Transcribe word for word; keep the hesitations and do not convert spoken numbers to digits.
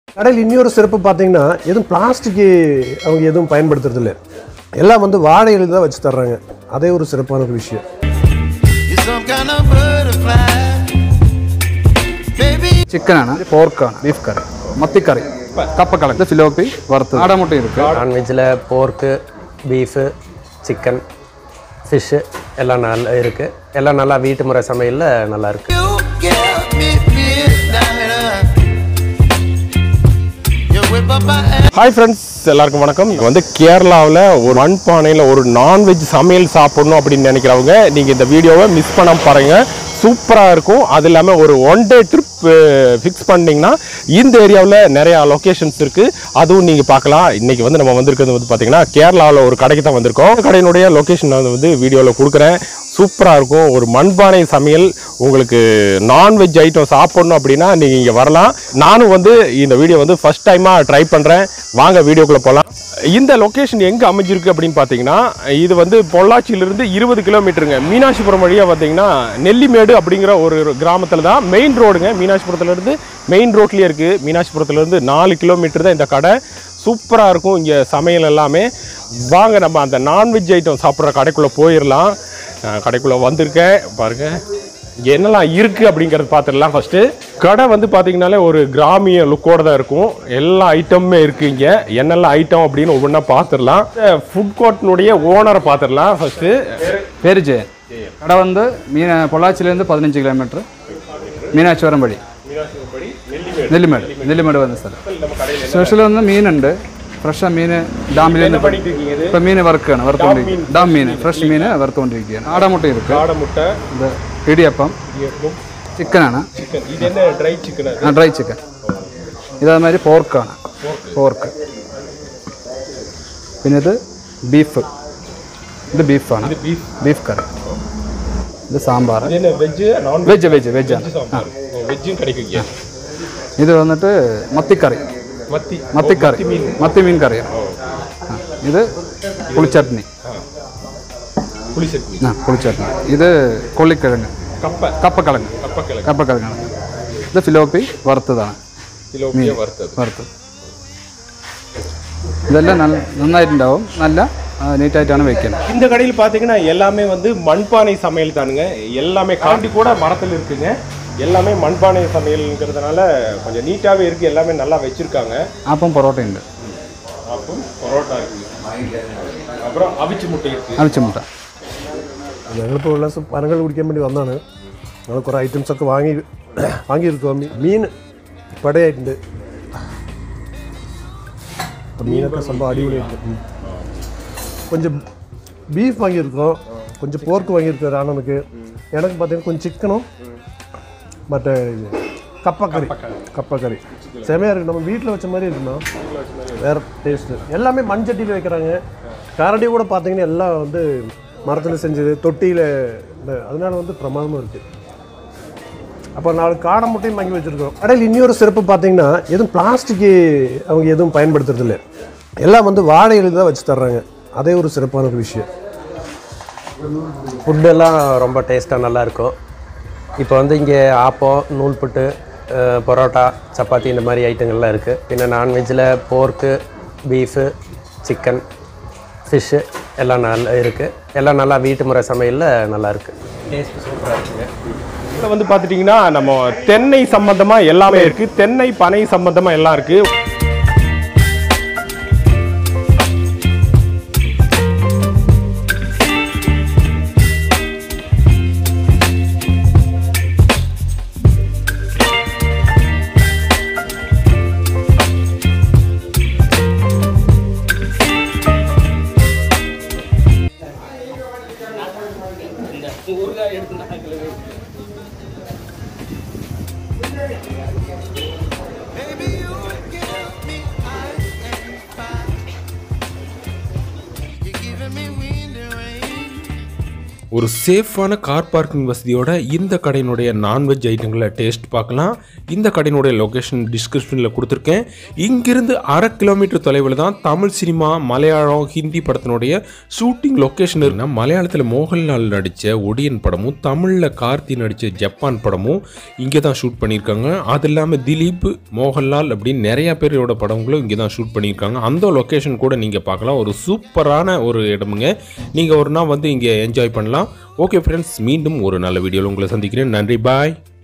கடையில் இன்னொரு சிறப்பு பார்த்தீங்கன்னா எதுவும் பிளாஸ்டிக்கு அவங்க எதுவும் பயன்படுத்துறது இல்லை, எல்லாம் வந்து வாழை இலையில தான் வச்சு தர்றாங்க. அதே ஒரு சிறப்பான ஒரு விஷயம். சிக்கனான போர்க்கான பீஃப் கறி, மத்தி கறி, கப்பக்கலக்கு, ஃபிலோப்பி வறுத்து, ஆடை முட்டை இருக்குது. நான்வெஜ்ஜில் போர்க்கு, பீஃபு, சிக்கன், ஃபிஷ்ஷு எல்லாம் நல்லா இருக்குது. எல்லாம் நல்லா வீட்டு முறை சமையலில் நல்லா இருக்குது. ஹாய் ஃப்ரெண்ட்ஸ், எல்லாருக்கும் வணக்கம். வந்து கேரளாவில் ஒரு மண்பானையில் ஒரு நான்வெஜ் சமையல் சாப்பிடணும் அப்படின்னு நினைக்கிறவங்க நீங்கள் இந்த வீடியோவை மிஸ் பண்ணாமல் பாருங்கள். சூப்பராக இருக்கும். அது இல்லாமல் ஒரு ஒன் டே ட்ரிப் ஃபிக்ஸ் பண்ணிங்கன்னா இந்த ஏரியாவில் நிறையா லொக்கேஷன்ஸ் இருக்குது, அதுவும் நீங்கள் பார்க்கலாம். இன்றைக்கி வந்து நம்ம வந்திருக்கிறது வந்து பார்த்திங்கன்னா கேரளாவில் ஒரு கடைக்கு தான் வந்திருக்கோம். கடையினுடைய லொக்கேஷன் வந்து வீடியோவில் கொடுக்குறேன். சூப்பராக இருக்கும். ஒரு மண்பானை சமையல், உங்களுக்கு நான்வெஜ் ஐட்டம் சாப்பிடணும் அப்படின்னா நீங்கள் இங்கே வரலாம். நானும் வந்து இந்த வீடியோ வந்து ஃபஸ்ட் டைமாக ட்ரை பண்ணுறேன். வாங்க வீடியோக்குள்ளே போகலாம். இந்த லொக்கேஷன் எங்கே அமைஞ்சிருக்கு அப்படின்னு பார்த்தீங்கன்னா, இது வந்து பொள்ளாச்சியிலிருந்து இருபது கிலோமீட்டருங்க. மீனாட்சிபுரம் வழியாக பார்த்தீங்கன்னா நெல்லிமேடு அப்படிங்கிற ஒரு கிராமத்தில் தான் மெயின் ரோடுங்க. மீனாட்சிபுரத்துலேருந்து மெயின் ரோட்லேயே இருக்குது. மீனாட்சிபுரத்துலேருந்து நாலு கிலோமீட்டர் தான் இந்த கடை. சூப்பராக இருக்கும் இங்கே சமையல் எல்லாமே. வாங்க நம்ம அந்த நான்வெஜ் ஐட்டம் சாப்பிட்ற கடைக்குள்ளே போயிடலாம். கடைக்குள்ளே வந்திருக்கேன், பாருங்கள் இங்கே என்னெல்லாம் இருக்குது அப்படிங்கிறது பார்த்துடலாம். ஃபஸ்ட்டு கடை வந்து பார்த்திங்கனாலே ஒரு கிராமிய லுக்கோடு தான் இருக்கும். எல்லா ஐட்டமுமே இருக்குது இங்கே. என்னெல்லாம் ஐட்டம் அப்படின்னு ஒவ்வொன்றா பார்த்துடலாம். ஃபுட் கோர்ட்டினுடைய ஓனரை பார்த்துடலாம். ஃபஸ்ட்டு பேரு ஜெய. கடை வந்து மீன பொள்ளாச்சியிலேருந்து பதினஞ்சு கிலோமீட்ரு, மீனாட்சிபுரம் வழி, நெல்லிமேடு. நெல்லிமேடு வந்து சார் ஸ்பெஷல் வந்து மீன் ഉണ്ട്. ഫ്രഷാണ് മീൻ. ഡാമിലിருந்து இப்போ மீன் வறுக்காണ് வறுத்துകൊണ്ടിരിക്കുകയാണ്. ഡാം മീൻ ഫ്രഷ് മീൻ വറുത്തുകൊണ്ടിരിക്കുകയാണ്. ആടമുട്ട இருக்குது. ஆடமுட்டை, ഇത് ഇടിയപ്പം, ചിക്കനാണ്. Dry chicken. ആ ഡ്രൈ ചിക്കൻ. ഇതേമാതിരി പോർക്കാണ്, പോർക്ക്. പിന്നെ ഇത് ബീഫ്, ഇത് ബീഫാണ്, ബീഫ് കറി. ഇത് സാമ്പാർ, വെജ് വെജ് വെജാണ്. ഇത് വന്നിട്ട് മത്തിക്കറി, മത്തിക്കറി, മത്തി മീൻ കറിയാണ്. ഇത് പുളിച്ചട്നി, ആ പുളിച്ചട്നി. ഇത് കൊള്ളിക്കിഴങ്ങ്, കപ്പക്കിഴങ്ങ്, കപ്പക്കിഴങ്ങാണ്. ഇത് ഫിലോപ്പി വറുത്തതാണ്, മീൻ വറുത്തത്. ഇതെല്ലാം നല്ല നന്നായിട്ടുണ്ടാവും. നല്ല நீட்டாயிட்டான வைக்கணும். இந்த கடையில் பார்த்தீங்கன்னா எல்லாமே வந்து மண்பானை சமையல் தானுங்க. எல்லாமே காண்டி கூட மரத்தில் இருக்குங்க. எல்லாமே மண்பானை சமையல்ங்கிறதுனால கொஞ்சம் நீட்டாகவே இருக்குது. எல்லாமே நல்லா வச்சுருக்காங்க. അപ്പം പൊറോട്ട ഉണ്ട്. അപ്പം പൊറോട്ട இருக்குது. அப்புறம் அவிச்சு முட்டை இருக்குது. അവിച്ച മുട്ട. ഞങ്ങളിപ്പോൾ ഉള്ള ദിവസം പനങ്ങൾ കുടിക്കാൻ വേണ്ടി വന്നതാണ്. ഞങ്ങൾ കുറേ ഐറ്റംസൊക്കെ വാങ്ങി വാങ്ങിയിരിക്കും. മീൻ പടയായിട്ടുണ്ട്. மீனொക്കെ സംഭവം அடிപொളിയായിട്ടുണ്ട്. கொஞ்சம் பீஃப் வாங்கியிருக்கோம், கொஞ்சம் போர்க்கு வாங்கியிருக்கோம் அண்ணனுக்கு. எனக்கு பார்த்தீங்கன்னா கொஞ்சம் சிக்கனும் மற்ற கப்பக்கறி, கப்பக்கறி செமையாக இருக்குது. நம்ம வீட்டில் வச்ச மாதிரி இருக்குண்ணா, வேறு டேஸ்ட்டு. எல்லாமே மண் சட்டியில் வைக்கிறாங்க. கரடி கூட பார்த்தீங்கன்னா எல்லாம் வந்து மரத்தில் செஞ்சது, தொட்டியில், அதனால வந்து பிரமாதமாக இருக்குது. அப்போ நாலு காடை முட்டையும் வாங்கி வச்சுருக்கோம். கடையில் இன்னொரு சிறப்பு பார்த்தீங்கன்னா எதுவும் பிளாஸ்டிக்கு அவங்க எதுவும் பயன்படுத்துறது இல்லை, எல்லாம் வந்து வாழை இலையில தான் வச்சு தர்றாங்க. அதே ஒரு சிறப்பான ஒரு விஷயம். ஃபுட்டெல்லாம் ரொம்ப டேஸ்ட்டாக நல்லாயிருக்கும். இப்போ வந்து இங்கே ஆப்பம், நூல் புட்டு, பரோட்டா, சப்பாத்தி இந்த மாதிரி ஐட்டங்கள்லாம் இருக்குது. பின்ன நான்வெஜ்ஜில் போர்க்கு, பீஃபு, சிக்கன், ஃபிஷ்ஷு எல்லாம் நல்லா இருக்குது. எல்லாம் நல்லா வீட்டு முறை சமையலில் நல்லாயிருக்கு. டேஸ்ட்டு சூப்பராக இருக்குங்க. இதில் வந்து பார்த்துட்டிங்கன்னா நம்ம தென்னை சம்மந்தமாக எல்லாமே இருக்குது. தென்னை பனை சம்மந்தமாக எல்லாம் இருக்குது. ஒரு சேஃபான கார் பார்க்கிங் வசதியோட இந்த கடையினுடைய நான்வெஜ் ஐட்டங்களை டேஸ்ட் பார்க்கலாம். இந்த கடையினுடைய லொக்கேஷன் டிஸ்கிரிப்ஷனில் கொடுத்துருக்கேன். இங்கிருந்து அரை கிலோமீட்டர் தொலைவில் தான் தமிழ் சினிமா, மலையாளம், ஹிந்தி படத்தினுடைய ஷூட்டிங் லொக்கேஷன் இருக்குன்னா, மலையாளத்தில் மோகன்லால் நடித்த ஒடியன் படமும் தமிழில் கார்த்தி நடித்த ஜப்பான் படமும் இங்கே தான் ஷூட் பண்ணியிருக்காங்க. அது இல்லாமல் திலீப், மோகன்லால் அப்படின்னு நிறையா பேரோட படங்களும் இங்கே தான் ஷூட் பண்ணியிருக்காங்க. அந்த லொக்கேஷன் கூட நீங்கள் பார்க்கலாம். ஒரு சூப்பரான ஒரு இடமுங்க. நீங்கள் ஒரு நாள் வந்து இங்கே என்ஜாய் பண்ணலாம். ஓகே ஃப்ரெண்ட்ஸ், மீண்டும் ஒரு நல்ல வீடியோவில் உங்களை சந்திக்கிறேன். நன்றி, பாய்.